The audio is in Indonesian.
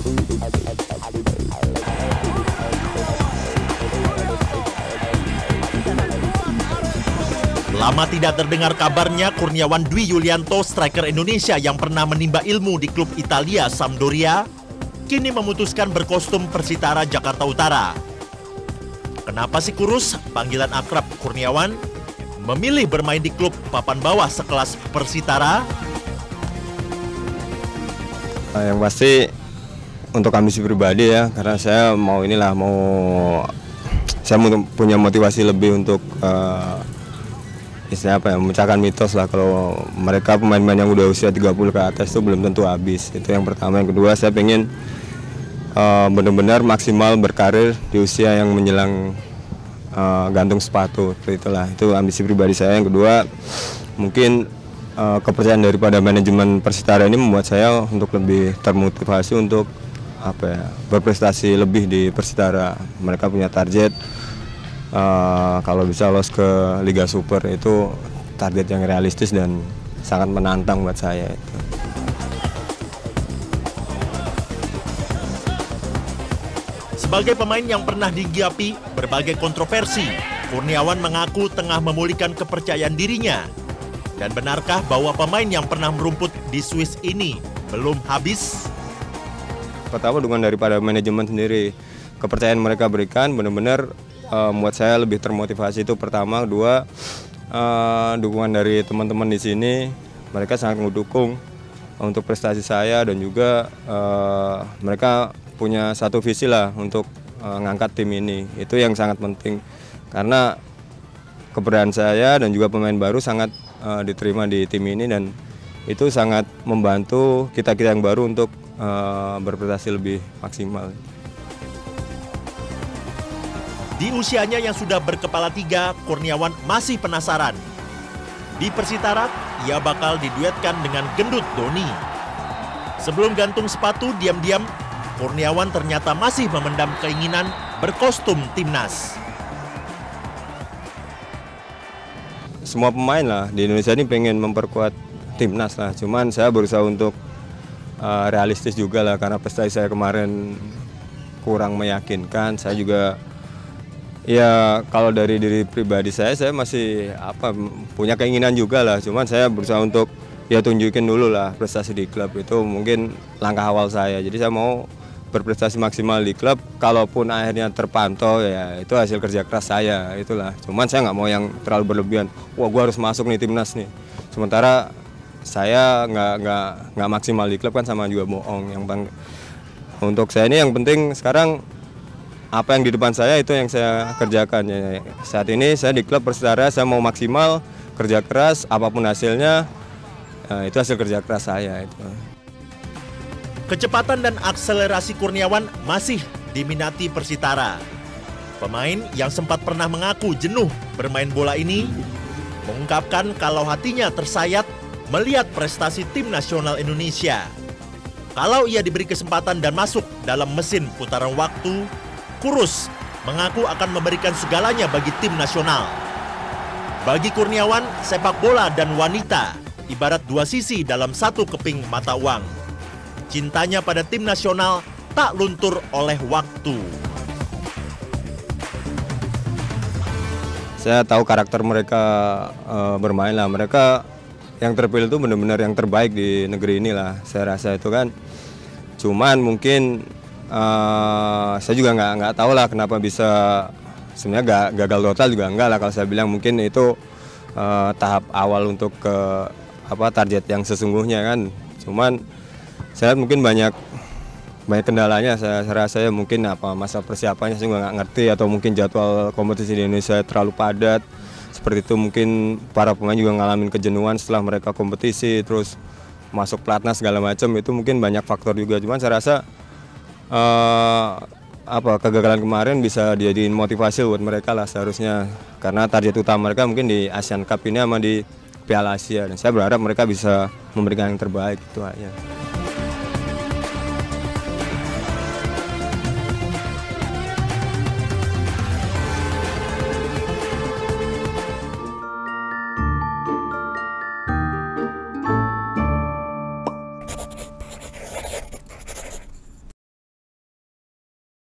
Lama tidak terdengar kabarnya, Kurniawan Dwi Yulianto, striker Indonesia yang pernah menimba ilmu di klub Italia Sampdoria, kini memutuskan berkostum Persitara Jakarta Utara. Kenapa si kurus, panggilan akrab Kurniawan, memilih bermain di klub papan bawah sekelas Persitara? Yang pasti untuk ambisi pribadi ya, karena saya saya punya motivasi lebih untuk memecahkan mitos lah kalau mereka pemain-pemain yang udah usia 30 ke atas itu belum tentu habis. Itu yang pertama. Yang kedua, saya pengen benar-benar maksimal berkarir di usia yang menjelang gantung sepatu. Itulah, itu ambisi pribadi saya. Yang kedua, mungkin kepercayaan daripada manajemen Persitara ini membuat saya untuk lebih termotivasi untuk berprestasi lebih di Persitara. Mereka punya target kalau bisa lolos ke Liga Super, itu target yang realistis dan sangat menantang buat saya itu. Sebagai pemain yang pernah digiapi berbagai kontroversi, Kurniawan mengaku tengah memulihkan kepercayaan dirinya. Dan benarkah bahwa pemain yang pernah merumput di Swiss ini belum habis? Pertama, dukungan daripada manajemen sendiri, kepercayaan mereka berikan benar-benar membuat saya lebih termotivasi, itu pertama. Kedua, dukungan dari teman-teman di sini, mereka sangat mendukung untuk prestasi saya, dan juga mereka punya satu visi lah untuk ngangkat tim ini. Itu yang sangat penting, karena keberadaan saya dan juga pemain baru sangat diterima di tim ini, dan itu sangat membantu kita-kita yang baru untuk berprestasi lebih maksimal. Di usianya yang sudah berkepala 3, Kurniawan masih penasaran. Di Persitara, ia bakal diduetkan dengan gendut Doni. Sebelum gantung sepatu, diam-diam, Kurniawan ternyata masih memendam keinginan berkostum timnas. Semua pemain lah di Indonesia ini pengen memperkuat timnas lah. Cuman saya berusaha untuk realistis juga lah, karena prestasi saya kemarin kurang meyakinkan. Saya juga ya, kalau dari diri pribadi saya masih punya keinginan juga lah. Cuman saya berusaha untuk tunjukin dulu lah prestasi di klub, itu mungkin langkah awal saya. Jadi saya mau berprestasi maksimal di klub, kalaupun akhirnya terpantau ya itu hasil kerja keras saya, itulah. Cuman saya nggak mau yang terlalu berlebihan. Wah, gue harus masuk nih timnas nih. Sementara saya nggak maksimal di klub, kan sama juga bohong. Untuk saya ini yang penting sekarang, apa yang di depan saya itu yang saya kerjakan. Ya, saat ini saya di klub Persitara, saya mau maksimal, kerja keras, apapun hasilnya, itu hasil kerja keras saya. Itu. Kecepatan dan akselerasi Kurniawan masih diminati Persitara. Pemain yang sempat pernah mengaku jenuh bermain bola ini mengungkapkan kalau hatinya tersayat melihat prestasi tim nasional Indonesia. Kalau ia diberi kesempatan dan masuk dalam mesin putaran waktu, Kurus mengaku akan memberikan segalanya bagi tim nasional. Bagi Kurniawan, sepak bola dan wanita ibarat dua sisi dalam satu keping mata uang. Cintanya pada tim nasional tak luntur oleh waktu. Saya tahu karakter mereka bermain lah. Mereka yang terpilih itu benar-benar yang terbaik di negeri ini lah. Saya rasa itu kan. Cuman mungkin saya juga nggak tahu lah kenapa bisa, sebenarnya gagal total juga enggak lah kalau saya bilang. Mungkin itu tahap awal untuk ke target yang sesungguhnya kan. Cuman saya lihat mungkin banyak kendalanya. Saya rasa ya mungkin masa persiapannya saya nggak ngerti, atau mungkin jadwal kompetisi di Indonesia terlalu padat. Seperti itu mungkin para pemain juga ngalamin kejenuhan setelah mereka kompetisi, terus masuk pelatnas segala macam. Itu mungkin banyak faktor juga. Cuman saya rasa kegagalan kemarin bisa dijadiin motivasi buat mereka lah seharusnya, karena target utama mereka mungkin di Asian Cup ini sama di Piala Asia, dan saya berharap mereka bisa memberikan yang terbaik, itu aja.